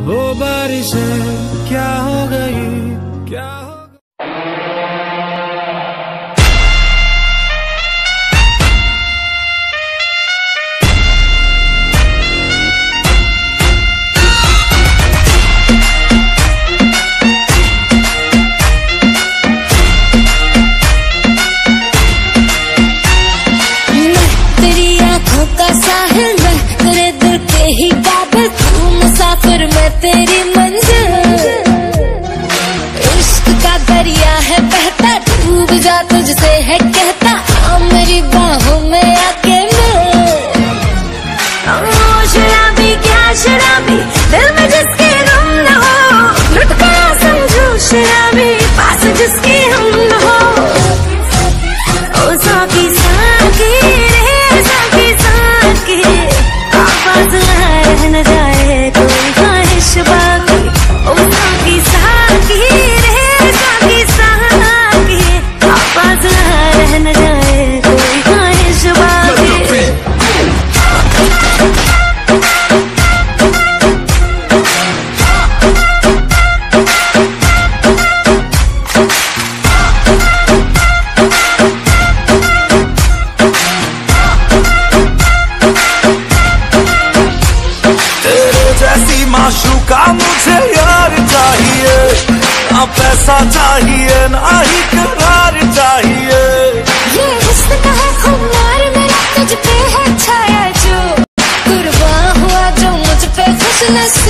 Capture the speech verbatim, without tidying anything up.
वो बारिशें क्या हो गई, क्या हो तेरी मंजिल इश्क का दरिया है बहता, डूब जा तुझसे है कहता, आ मेरी बाहों में आके मिल। शराबी क्या शराबी, दिल में जिसके गम न हो, लुट गया समझो शराबी, पास जिसके हम न हो। ओ साकी साकी रे साकी साकी, आवाज आए न जाए कोई बाकी। ओ साकी साकी रे साकी साकी, आवाज रह न जाए कोई ख्वाहिश बाकी। तेरे जैसी माशूका मुझे यार चाहिए, ना पैसा चाहिए ना ही करार चाहिए। ये हुस्न का है खुमार मेरा, तुझ पे है छाया जो, कुर्बान हुआ जो मुझ पे खुश नसीब।